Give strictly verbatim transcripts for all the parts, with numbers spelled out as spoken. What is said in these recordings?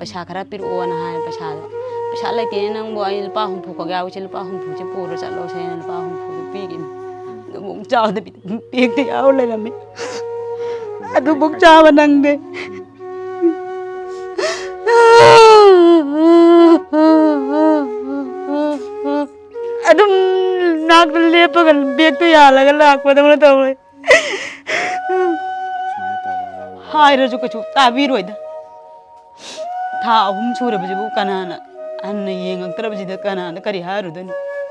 पैसा खरा पिरोना है पैसा पैसा लेते हैं नंग वो आई लुपा हम फूक गया उसे लुपा हम फूक से पूरा चलो से लुपा हम फूक पी के मुंग चाव दे पी के आओ ले लम्बे अदु मुंग चाव नंग दे अदु नाक ले पकड़ बेग तो यार लगा लाख पता मुझे तो हाय रजू कुछ ताबीर होइद था हम सूर बजबू कनाना अन्न येंग तरब जिद कनाना करी हारुदन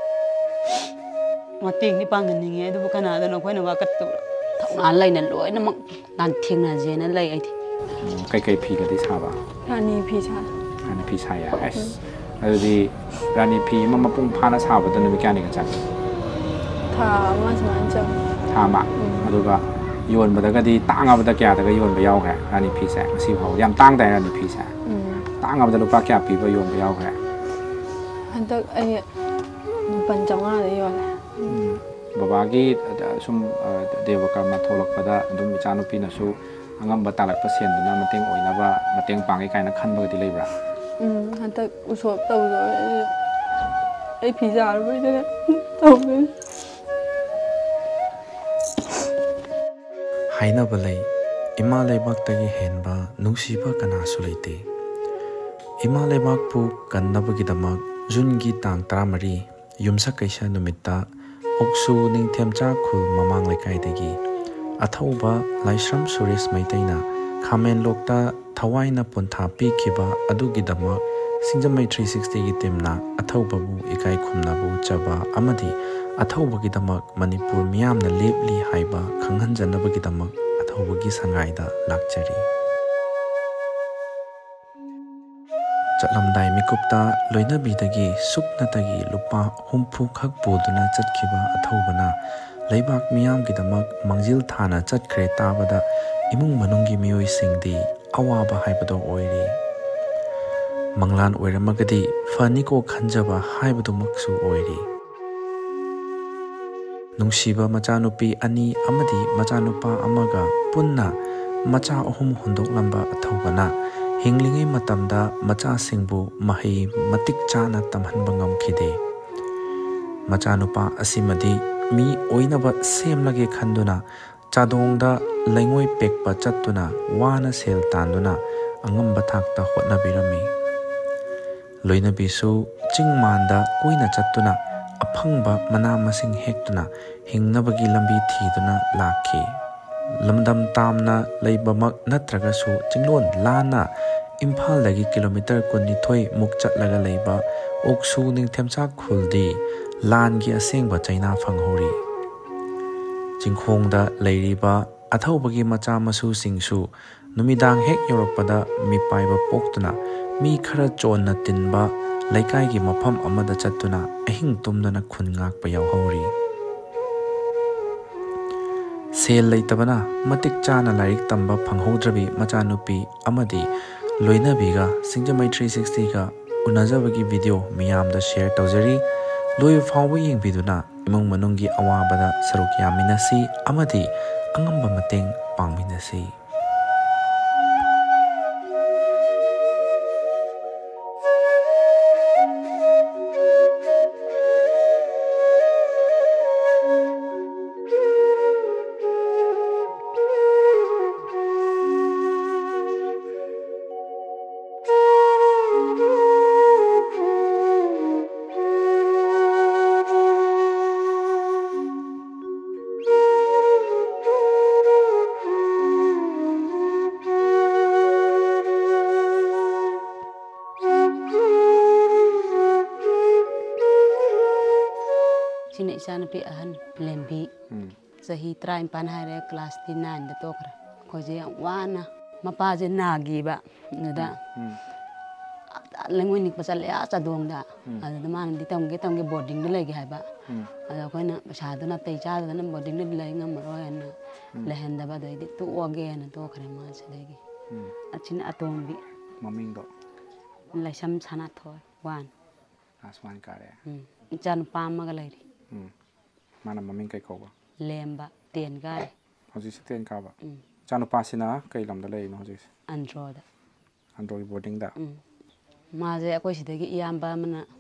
मतेंग नि पांगनिंगे अदु कनादा न खोइना वाकत तो थौना लैना लोइना मक नान थेंना जेना लै आइथि कई कई फी गदि साबा रानी फी सा रानी फी साया एस अदुदि रानी फी म मपुंग फाना साबदन नि क्यानि का चाक था मा समान चम था मा अदुगा योन बदगदी तांगाबदा क्यादगा योन बयाव है रानी फी से मसी भाव याम तांग दै रानी फी से तांगाबदा लुपा क्या पीबा योन बयाव है हंतक अय पंचंगा दे योन बाबागी सुम देवकर्मा थोलकपदा दुम इचानुपी नसु अंगम बतालक सेंदुना मतेंग ओइनाबा मतेंग पांगे कायना खनबगदि लेब्रा उम हंतक उसोप तौदो ए पिज्जा आरबो तौबे हाइनब लै इमा लेबाक्तगी हेनबा नुंसीबा कनासु लेते इमा लेबाकपु कन्नबगिदमक जुनगी तांग तरामरी युमसा कैसा नुमित्ता ओक्सु निंथेमचा खुल ममांग लेकाइदगी अथौबा लाइश्रम सुरेश मैतैना खामेन लोकता थवाइना पुंथा पीखिबा अदुगिदमक सिंजमै थ्री सिक्सटी की टीमना अथौबबु इकाई खुमनाबु चबा अमदि अथौबगिदमक मणिपुर मियामना लेपली हाइबा खंगहनजनबगिदमक अथौबगी संगाइदा लाक्चरी चलमदाई मिकुप्ता लोइनबीदगी सुकनतगी लुपा हुमफु खक पुदुना चटखिबा अथौबना लेबाक मियामगिदमक मंजिल थाना चटख्रे ताबदा इमुंग मनुंगी मियोइसिंगदी अवाबा हाइबदो ओइरी मंगलान ओइरमगदी फनिको खंजबा हाइबदुमक्सु ओइरी नुंसीबा मचानुपी अनि अमदी मचानुपा अमगा पुन्ना मचा अहुम हुंदोकलंबा अथौबना हिंगलिंगै मतमदा मचा सिंगबु महै मतिक चाना तमहनबा ngamkhide मचानुपा असिमदी मी ओइनबा सेमलगे खंदुना चादोंगदा लैंगोय पेकपा चत्तुना वाना सेल तांदुना अंगंबा थाकता होटनाबिरमी लोइनबीसु चिंगमानदा कोइना चत्तुना अफंगबा मना मसिंग हेक्तुना हिंगनबगी लंबी थीदुना लाखी लमदम तामना लैबमक नत्रगसु चिंगलोन लाना इम्फाल दगी किलोमीटर कुन्निथोय मुक चटलगा लैबा ओक्सु निंथेमचा खुलदी लानगी असेंगबा चाइना फंगहोरी चिंखोंगदा लैरिबा अथौबगी मचा मसु सिंगसु नुमिदांग हेक योरपदा मिपाइबा पोक्तुना मी खरा चोनना तिनबा लैकाइगी मफम अमदा चत्तुना अहिंग तुमदना खुनगाकपा यावहौरी सेल लैतबना मतिक चाना लाइक तंबा फंगहोद्रबी मचानुपी अमदी लोइनबीगा सिंजमै थ्री सिक्सटी का उनजबगी वीडियो मियामदा शेयर तौजरी लोय फाव येंगबिदुना इमुंग मनुंगी अवाबदा सरुक यामिनसी अमदी अंगंबा मतेंग पांगमिनसी Pe ahan lembi sahi trai pan hai class nine da tokra ko je wana mapa je nagi ba da lengoi nik pasal ya cha dong da ada man di tam ge tam ge boarding de legi hai ba ada ko na sa da na tai cha da na boarding de legi ngam ro na lehen da ba dai di tu oge na tokra ma se legi achin atom bi maming do lai sam chana thoi wan aswan kare chan pam ma ga lai mana maming kai ko ba lemba ten gai hoji se ten ka ba chanu pasina kai lam da lei no hoji andro da อันโดรบอร์ดิ้งดะมาเจอคุยสิเด็กยามบ้ามันนะ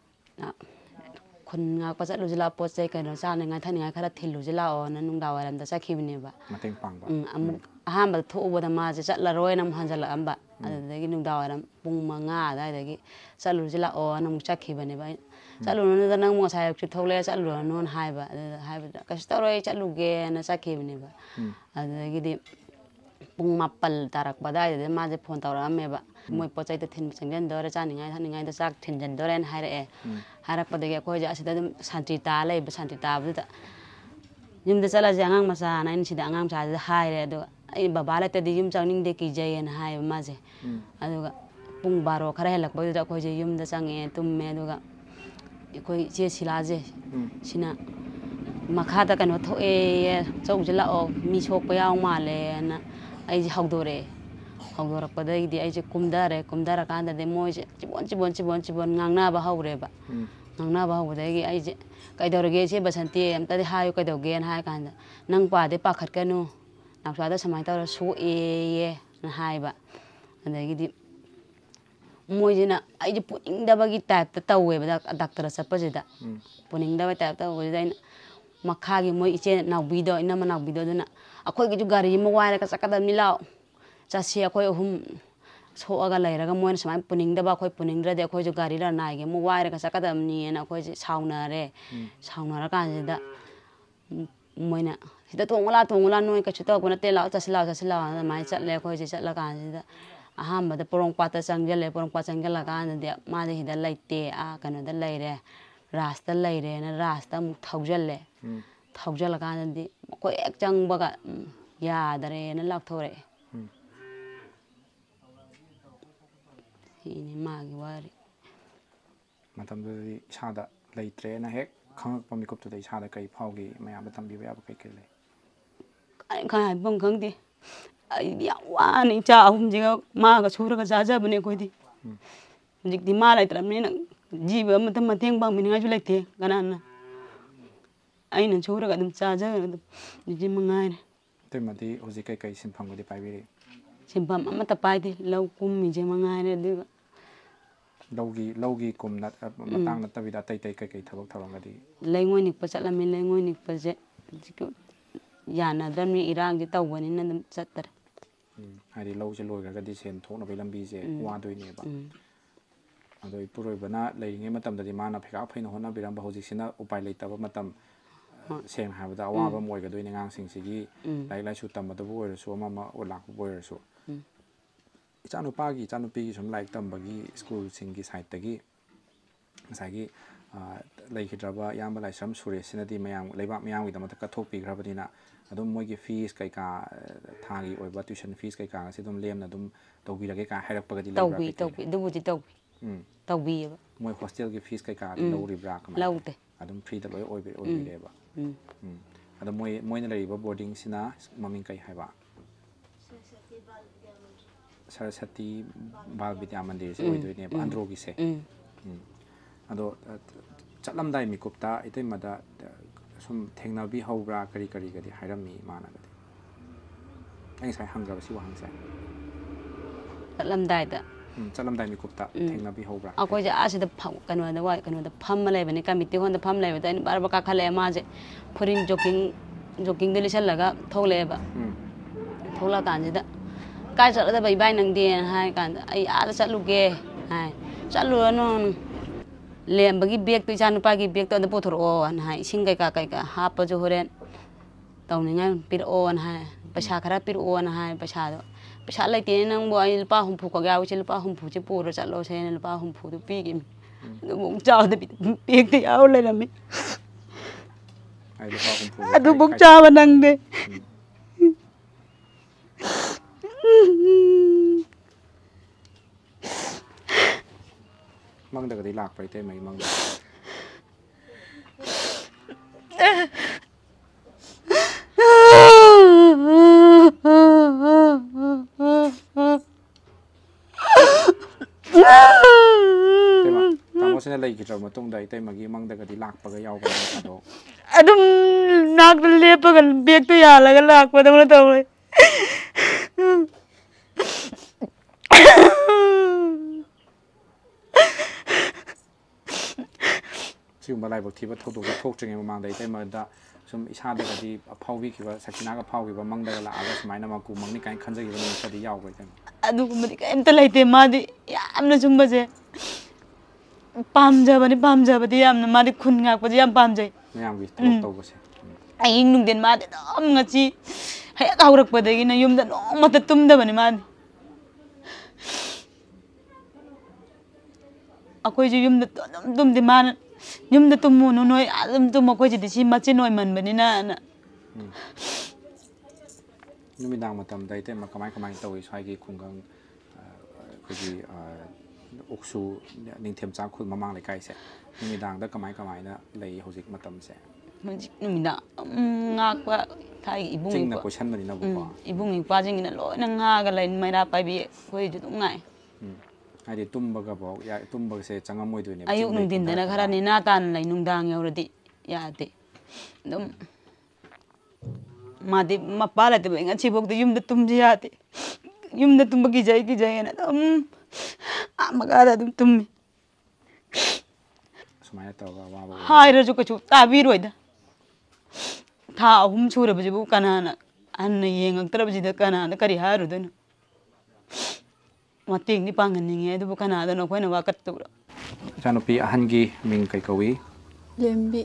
คนงานก็จะรู้จักลาปอดใจกันเราจ้าในงานท่านงานข้าราชการรู้จักลาอ๋อนั่นนุ่งดาวอะไรมันจะใช้คิวนี่บะมาเต็งปังบะอ่าห้ามแบบทุบแต่มาจะจัดละร้อยน้ำหันจัดละอันบะอะไรเด็กนุ่งดาวอะไรปุ่งมังงาได้เด็กจัดรู้จักลาอ๋อนั่งใช้คิวนี่บะจัดรู้นั่นจะนั่งมัวใช้ชุดทอลเลยจัดรู้นั่นหายบะหายบะก็สตอรี่จัดรู้เกนั่นใช้คิวนี่บะอะไรเด็กดิปุ่งมาเปิลตารักบะได้เด็กมาจะพ้นตัวเราไม่บะมวยปอใจจะทิ้งสังเกตดอร์จานี่ไงท่านนี่ไงจะซักทิ้งจันดอร์เอ็นหายเลยหายรักปอดเกก็จะอาศัยแต่สันติตาเลยแบบสันติตาแบบนี้ยิ่งจะละจะงางมาซานั่นสิดางางชาจะหายเลยดูไอ้บ้าเลยแต่ดิยิ่งจังนิ่งเด็กกี่ใจยันหายมาเจอะดูก็ปุ่งบาร์โอคาร์เฮลักปอดจะก็จะยิ่งจะจังเงี้ยตุ้มเมดูก็ก็เชี่ยสิลาเจสินะมาขาดกันว่าทุเอเจ้าจะละออกมีโชคไปเอามาเลยนะไอ้จะหักดูเลยเขาบอกว่าได้ดีไอ้เจ้าคุมดาร์คุมดาร์กันแต่เดโมยจิบวนจิบวนจิบวนจิบวนงางหน้าบ้าเขาเรียบงางหน้าบ้าเขาได้กี่ไอ้เจ้าใครเดาเรื่องเชี่ยบัสันติอันแต่หายใครเดาเกณฑ์หายกันนั่งป่าเดปากขัดกันนู้นักชาติสมัยตอนสู้เอ๋ยนั่นหายบ้าอันนี้กี่มวยจีน่ะไอ้เจ้าปุ่นดาบกี่แต่แต่ตัวเว้ยบ้าดักตระสับปะจิตาปุ่นดาบแต่ตัวเว้ยได้มาข้ากี่มวยเจ้านักบิดอินนามันนักบิดดูน่ะอ่ะคนกี่จุกการีมวยอะไรก็สักการ์ดมิลาจะเสียคอยหุ่มโชว์อะไรแล้วก็มวยสมัยปุ่นดาบคอยปุ่นดาบเดี๋ยวคอยจุการีละนายกี่มวยอะไรก็สักการ์ดนี้นะคอยชาวนาเร่ชาวนาละกันจิตามวยน่ะที่ตัวงลาตัวงลาหน่วยก็ชุดตัวปุ่นเตล่าจะสิลาจะสิลาไม่จัดเลยคอยจะจัดละกันจิตอาหารแบบปรองปัตจังเจเลยปรองปัตจังเจละกันเดี๋ยวมาได้เห็นได้เลยเตะอ่ะกันได้เลยเร่รัสได้เลยเร่นะรัสได้มุทาวเจเลยทาวเจละกันเดี๋ยวคอยเอ็กจังบักยาดเร่นั่นลักทั่วเร่ini magi wari matam du chada leitre na hek khang pami kop tu dei chada kai phaugi maya matam bi ba kai kai le kai kai bong khang di ai ya wa ni cha hum ji ma ga chura ga ja ja bane koi di jik di ma lai tram ni na ji ba matam mateng bang min nga ju lai the ganan na ai na chura ga dum cha ja ji mangai ne te ma di hoji kai kai sin phang go di pai bi simpam ama tapai di lau kum mi je mangai ne di laugi laugi kum nat matang nat tawida tai tai kai kai thabak tharang gadi lai ngoi nik pa chatla mi lai ngoi nik pa je yana dan mi irang di taw bani na dum chatar hari lau je loi ga di sen thok na bai lambi je wa doi ne ba adoi puroi bana lai nge matam da di mana pheka phaina hona biram ba hoji sina upai lai taba matam seng ha da wa ba moi ga doi ne ngang sing sigi lai lai su tam da bu oi so ma ma o lak bu oi so chanu pa gi chanu pi gi som like tam bagi school sing gi side tagi sagi lai khidraba yam ba lai sam sure sinadi mayam leiba mayam gi damata ka thok pi grabadina adum moi gi fees kai ka thagi oi ba tuition fees kai ka se dum lem na dum tobi lage ka hairak pa gi tobi tobi du ji tobi tobi moi hostel gi fees kai ka lo ri bra ka laute adum free da loi oi bi oi bi ba adum moi moi na lai ba boarding sina maming kai haiba Saraswati Bal Vidya Mandir se oidoi ne andro gi se ado chatlamdai mi kupta itoi mada sum thengna bi hobra kari kari gadi hairam mi mana gadi ai sai hanga ba si wa hang sai chatlamdai da chatlamdai mi kupta thengna bi hobra akoi ja asida pham kanwa da wai kanwa da pham malai bani kamiti hon da pham lai ba da bar ba ka khale ma je phurin jogging jogging de lisal laga thole ba thola kan ji da kai sợ là bảy bay nằng tiền hai cả ai à sợ lục ghê hai sợ lừa nó liền bagi biếc tôi chăn pa cái biếc tôi đã bổ thổ anh hai xin cái cả cái cả hấp cho hồi đen tàu này ngay pir o anh hai pasha khara pir o anh hai pasha đó pasha lại tiền năng bôi pa hum phu có gạo chứ pa hum phu chứ bổ rồi sợ lo xe nên pa hum phu tôi pi cái nó bụng trào thì biếc thì áo lên là mình tôi bụng trào mà nằng đi mang da gadi lak pai te mai mang da tema tamo sene lai ki trauma tung dai te magi mang da gadi lak pa ga yaw ga ta do adum nak le pa gal bek to ya la ga lak pa da ma to le सिगुम्बा लाइबक थीबा थौदोक थोक्ट्रिङै ममांदा इतैमदा sum isadagadi phaubikiba sakinaga phaubiba mangdaga laaga sumaina maku mangni kain khanjagiba numitadi yawbai kan adugumadi kaimta laite madi yamna sumbaje pamjabani pamjabadi yamna madi khun ngakpadi yam pamjai mayamgi thok tawbase aying nungden madi dam ngachi hay haurakpadagi na yumda nomata tumdabani madi akoi ju yumda dum dum di man yumda tumu no noi adum tumu akoi ji si machi noi manbani na na numidang matam dai te ma kamai kamai tawi swai gi khungang ko ji oksu ningthem cha khul mamang le kai se numidang da kamai kamai na lei hojik matam se numidang ngakwa thai ibung jingna question mani na bu ibung pa jing na loi na nga ga lai mai ra pai bi koi ju tung ngai ai tumbaga bo ya tumbaga se changamoi duine ayuk nung din dana khara ni na tan lai nungdang yauradi ya te dum madi mapala te benga chibok de yum de tum ya te yum de tum gi jai gi jai na dum amagara dum tum sumaya ta wa wa hai ra ju ka chu ta bi roi da tha ahum chura bu bu kana na an yeng ang tarab ji da kana na kari haru da mating ni pangan ni nge du kana da no khoi na wa kat tu chanopi ahangi ming kai kawi lembi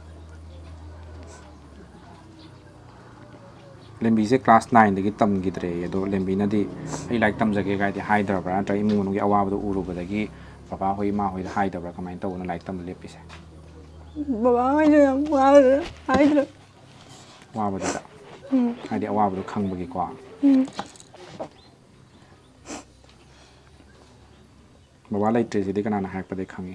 lembi se class nine dagi tam gidre do lembi na di ai like tam jage ga di haidra bra tra imu nu gi awaba do uru badagi papa hoi ma hoi haidra kamai to na like tam lepi se baba mai jo yam wa haidra wa ba da ai di awaba do khang bagi kwa baba lai tre ji di kana na hak pa de khangi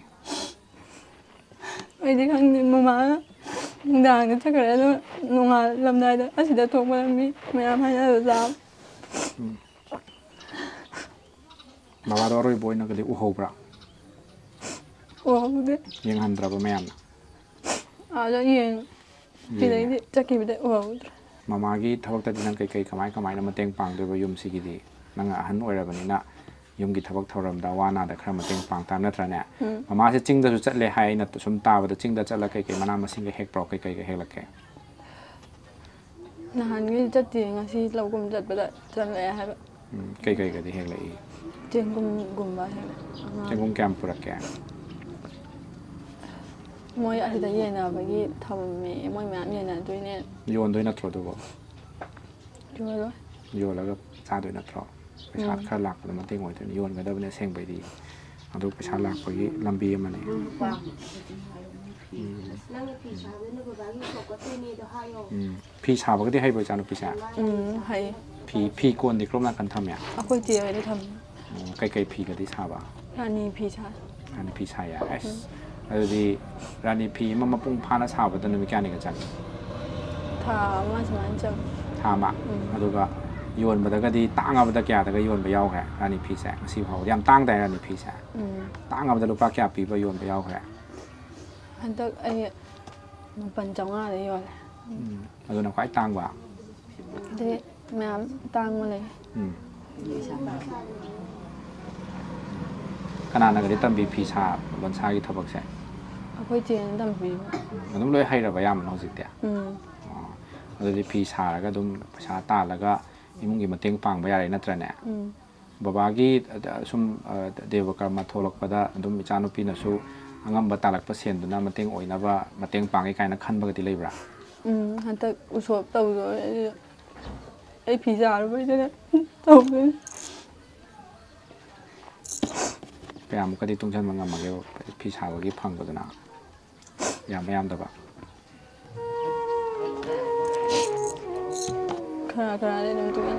ai di khang ni mama dang cái chắc là nó ngoài làm đây đó anh sẽ được thuộc vào mi mẹ em hay là làm baba do roi boy na cái u ho bra ủa đấy yang handra ba mem à cho yên thì đấy thì chắc kịp đấy ủa mama gi thawak ta dinang kai kai kamai kamai na mateng pang do ba yum si gi di nanga han oira bani na yum gi thawak thoram da wana da khra mateng pang tam na tra ne mama se ching da su chat le hai na sum ta ba da ching da chat la kai kai mana masing ga hek pro kai kai ga hek la ke na han gi chat ti nga si lau kum chat ba da chat le hai ba kai kai ga di hek la i cheng kum kum ba hai cheng kum kam pura ke moi a da ye na ba gi tham me moi ma ye na doi ne yon doi na thro do bo jo lo yo la ga cha doi na thro pesa khar lak da mateng oi thon yon ga da bne seng bai di adu pesa lak pa gi lambi ma ne phi cha ba ga di hai ba cha no phi cha um hai phi phi kon di krom na kan tham ya a koi ti ai di tham kai kai phi ga di cha ba rani phi cha rani phi cha ya s adu di rani phi ma ma pung pha na cha ba da no mi kya ni ga chan tha ma saman cham tha ma adu ga yon ba da ga di tang ba da kya da ga yon ba yaw kha rani phi sa si phau yam tang dai rani phi sa tang ba da lu pa kya pi ba yon ba yaw kha han tak ai một phần trong à đấy rồi adu na kwai tang ba thế mẹ tang mà này kana na ga di tam bi phi sa bon sa gi thabak sa akwai tiền đâm vì adum loi hai ra ba yam no jik te ừ adu di phi sa ra ga dum sa ta la ga imung gi mateng pang ba ya re na tra ne baba gi sum devakarma tholok pada dum ichanu pi na su angam ba talak pa sen du na mateng oi na ba mateng pang kai na khan ba ga ti leibra ừ han tak usop tàu rồi ai pizza rồi bây giờ tàu rồi pe am ka di tung chan ma ngam ma ge phi sa ba gi phang ba na ya ma yam da ba khara khara đấy đừng tụi anh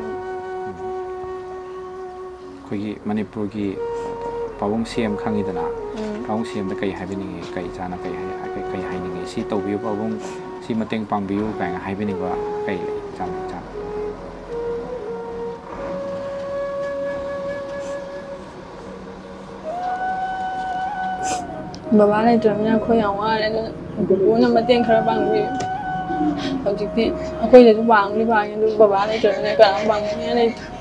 khoi gi manipur gi pawong siam khangi da na pawong siam da kai hai bi ni kai cha na kai hai kai kai hai ni si to bi pawong si mateng pang bi u kai hai bi ni ba kai le cha cha bà bá này trường nha khôi hỏng ai đấy bố năm mà tiền khara bằng gì hậu trực tiếp khôi để cho bằng đi bằng nhưng bà bá này trường này cả bằng như này